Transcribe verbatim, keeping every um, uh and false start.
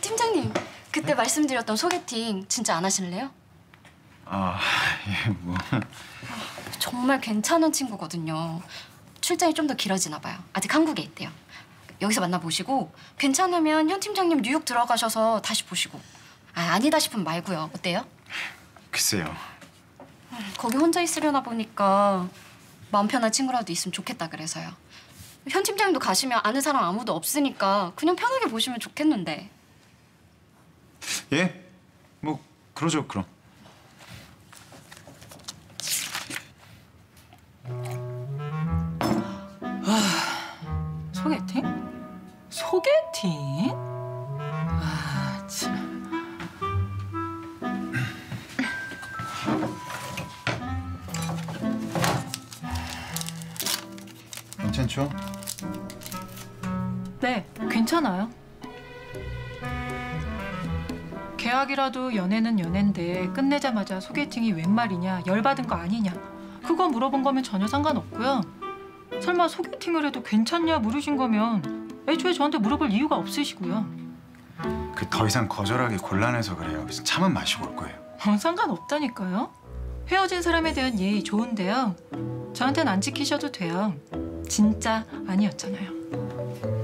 팀장님, 그때 네? 말씀드렸던 소개팅 진짜 안 하실래요? 아, 예, 뭐... 정말 괜찮은 친구거든요. 출장이 좀 더 길어지나 봐요. 아직 한국에 있대요. 여기서 만나보시고 괜찮으면 현 팀장님 뉴욕 들어가셔서 다시 보시고 아, 아니다 싶으면 말고요. 어때요? 글쎄요. 거기 혼자 있으려나 보니까 마음 편한 친구라도 있으면 좋겠다 그래서요. 현 팀장님도 가시면 아는 사람 아무도 없으니까 그냥 편하게 보시면 좋겠는데. 예? 뭐 그러죠, 그럼. 아, 소개팅? 소개팅? 아, 참. 괜찮죠? 네, 괜찮아요. 계약이라도 연애는 연애인데 끝내자마자 소개팅이 웬 말이냐, 열받은 거 아니냐 그거 물어본 거면 전혀 상관없고요. 설마 소개팅을 해도 괜찮냐 물으신 거면 애초에 저한테 물어볼 이유가 없으시고요. 그 더 이상 거절하기 곤란해서 그래요. 그래서 참은 마시고 올 거예요. 어, 상관없다니까요. 헤어진 사람에 대한 예의 좋은데요. 저한테는 안 지키셔도 돼요. 진짜 아니었잖아요.